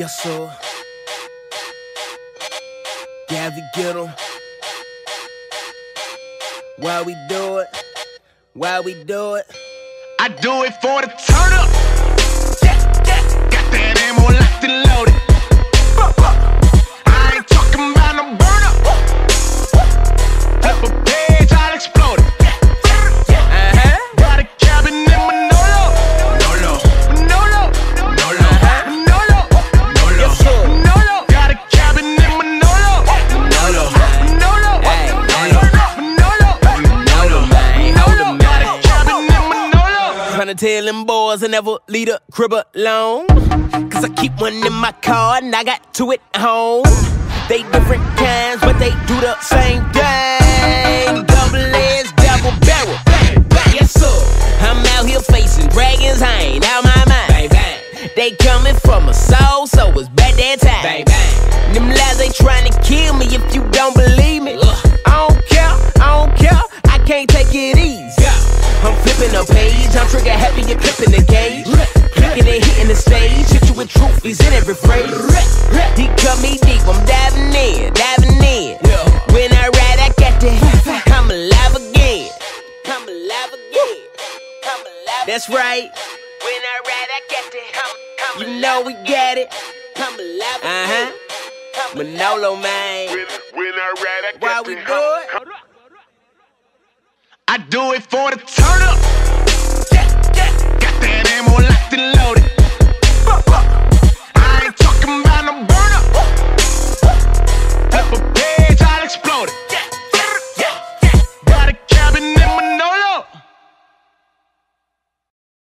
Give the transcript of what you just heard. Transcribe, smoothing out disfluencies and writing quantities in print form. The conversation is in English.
Yes, sir. Gabby, get 'em. Why we do it? Why we do it? I do it for the turn up. Got that ammo locked and loaded. I ain't talking about no burn up. Flip a page, I'll explode it. Got a cabin in Manolo. Manolo. Manolo. Manolo. Manolo. Manolo. Manolo. Got a cabin in Manolo. Manolo. Manolo. Manolo. Manolo. Man, hold 'em, Got a man. cabin in Manolo. Tryna tell them boys I never leave the crib alone. Cause I keep one in my car and I got two at home. They different kinds, but they do the same thing. Double edged, double barrel. Bang, bang, yes sir. I'm out here facing dragons, I ain't out my mind. Bang, bang. They coming from a soul, so it's back that time. Bang, bang. Them lies they trying to kill me if you don't believe me. I don't care, I don't care, I can't take it easy. I'm flipping a page, I'm trigger happy, you're clipping the gauge. Clicking and hitting the stage, hit you with truth, he's in every phrase. He cut me deep, I'm diving in, diving in. When I ride, I got that, I'm alive again. I'm alive again, I'm alive. That's right. When I ride, I got that, you know we got it. I'm alive again. Manolo, man. When I ride, I Why got we the do it? I do it for the turn up. Got that ammo locked and loaded.